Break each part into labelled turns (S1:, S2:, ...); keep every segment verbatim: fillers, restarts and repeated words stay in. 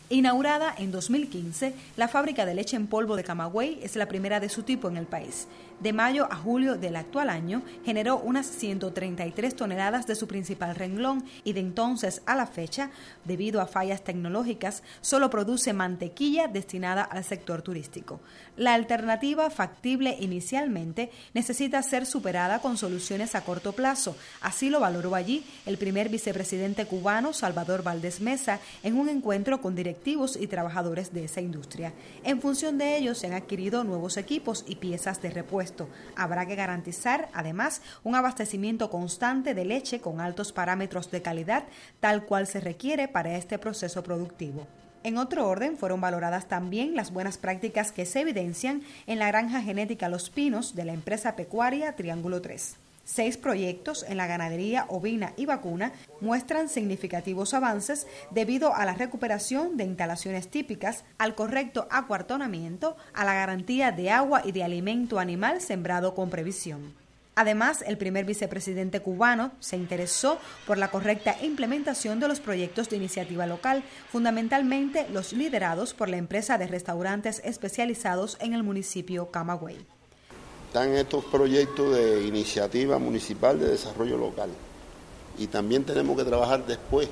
S1: Inaugurada en dos mil quince, la fábrica de leche en polvo de Camagüey es la primera de su tipo en el país. De mayo a julio del actual año, generó unas ciento treinta y tres toneladas de su principal renglón y de entonces a la fecha, debido a fallas tecnológicas, solo produce mantequilla destinada al sector turístico. La alternativa factible inicialmente necesita ser superada con soluciones a corto plazo. Así lo valoró allí el primer vicepresidente cubano, Salvador Valdés Mesa, en un encuentro con directivos y trabajadores de esa industria. En función de ello, se han adquirido nuevos equipos y piezas de repuesto. Habrá que garantizar, además, un abastecimiento constante de leche con altos parámetros de calidad, tal cual se requiere para este proceso productivo. En otro orden, fueron valoradas también las buenas prácticas que se evidencian en la granja genética Los Pinos de la empresa pecuaria Triángulo tres. Seis proyectos en la ganadería ovina y vacuna muestran significativos avances debido a la recuperación de instalaciones típicas, al correcto acuartonamiento, a la garantía de agua y de alimento animal sembrado con previsión. Además, el primer vicepresidente cubano se interesó por la correcta implementación de los proyectos de iniciativa local, fundamentalmente los liderados por la empresa de restaurantes especializados en el municipio Camagüey.
S2: Están estos proyectos de iniciativa municipal de desarrollo local y también tenemos que trabajar después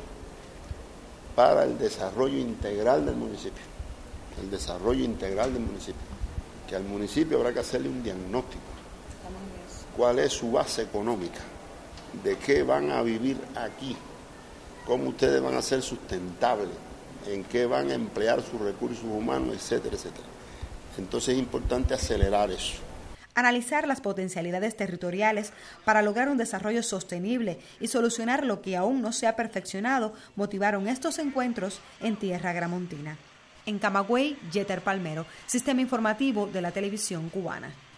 S2: para el desarrollo integral del municipio, el desarrollo integral del municipio, que al municipio habrá que hacerle un diagnóstico, cuál es su base económica, de qué van a vivir aquí, cómo ustedes van a ser sustentables, en qué van a emplear sus recursos humanos, etcétera, etcétera. Entonces es importante acelerar eso.
S1: Analizar las potencialidades territoriales para lograr un desarrollo sostenible y solucionar lo que aún no se ha perfeccionado motivaron estos encuentros en tierra gramontina. En Camagüey, Yeter Palmero, Sistema Informativo de la Televisión Cubana.